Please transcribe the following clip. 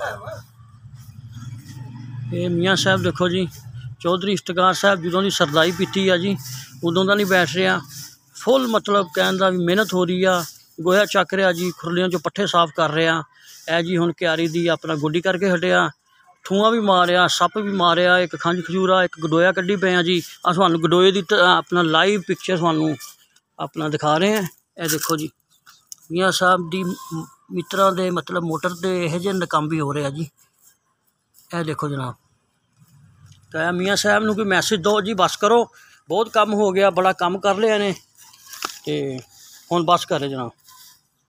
ये मियाँ साहब देखो जी, चौधरी इफ्तिकार साहब जो की सरदाई पीती है जी, उदों का नहीं बैठ रहा। फुल मतलब कहने का भी मेहनत हो रही है, गोया चक रहा जी, खुरलियों चो पट्ठे साफ कर रहा है जी। हुण क्यारी दी अपना गोडी करके हटिया, ठूआ भी मारिया, सप भी मारिया, एक खंज खजूरा, एक गडोया कड्ढी पे जी। अस तुहानू गडोए की अपना लाइव पिक्चर तुहानू अपना दिखा रहे हैं। ये देखो जी, मियाँ साहब दी मित्रा दे मतलब मोटर के यह जे नकाम भी हो रहा जी। ये देखो जनाब, तो मियाँ साहब नू कोई मैसेज दो जी, बस करो, बहुत कम हो गया, बड़ा कम कर लिया ने, ते हुण बस करे जनाब।